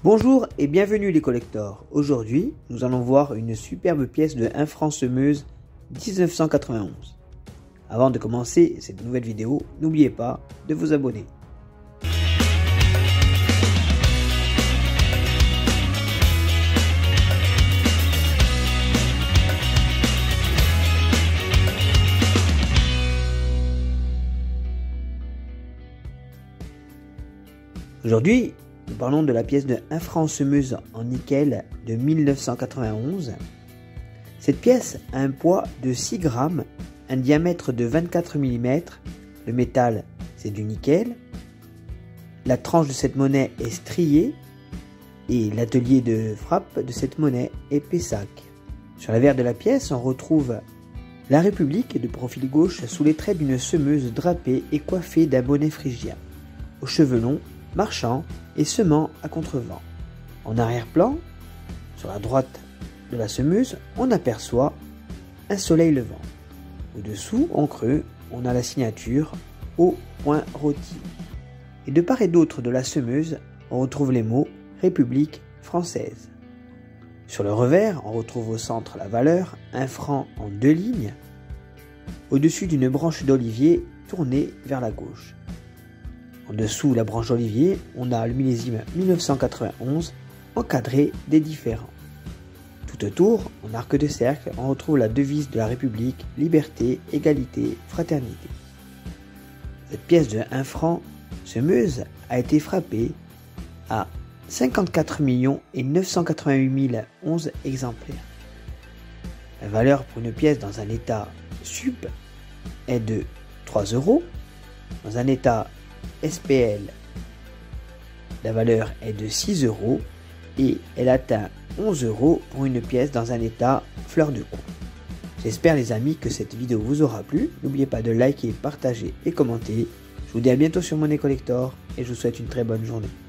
Bonjour et bienvenue les collectors. Aujourd'hui, nous allons voir une superbe pièce de 1 franc semeuse 1991. Avant de commencer cette nouvelle vidéo, n'oubliez pas de vous abonner. Aujourd'hui, nous parlons de la pièce de 1 franc semeuse en nickel de 1991. Cette pièce a un poids de 6 grammes, un diamètre de 24 mm, le métal c'est du nickel, la tranche de cette monnaie est striée et l'atelier de frappe de cette monnaie est Pessac. Sur l'avers de la pièce, on retrouve la République de profil gauche sous les traits d'une semeuse drapée et coiffée d'un bonnet phrygien, aux cheveux longs, marchant et semant à contrevent. En arrière-plan, sur la droite de la semeuse, on aperçoit un soleil levant. Au-dessous, en creux, on a la signature au point rôti. Et de part et d'autre de la semeuse, on retrouve les mots République française. Sur le revers, on retrouve au centre la valeur 1 franc en 2 lignes, au-dessus d'une branche d'olivier tournée vers la gauche. En dessous la branche d'olivier, on a le millésime 1991 encadré des différents. Tout autour, en arc de cercle, on retrouve la devise de la République, liberté, égalité, fraternité. Cette pièce de 1 franc semeuse a été frappée à 54 988 011 exemplaires. La valeur pour une pièce dans un état sup est de 3 €, dans un état SPL, la valeur est de 6 € et elle atteint 11 € pour une pièce dans un état fleur de cou. J'espère les amis que cette vidéo vous aura plu. N'oubliez pas de liker, partager et commenter. Je vous dis à bientôt sur Monnaie Collector et je vous souhaite une très bonne journée.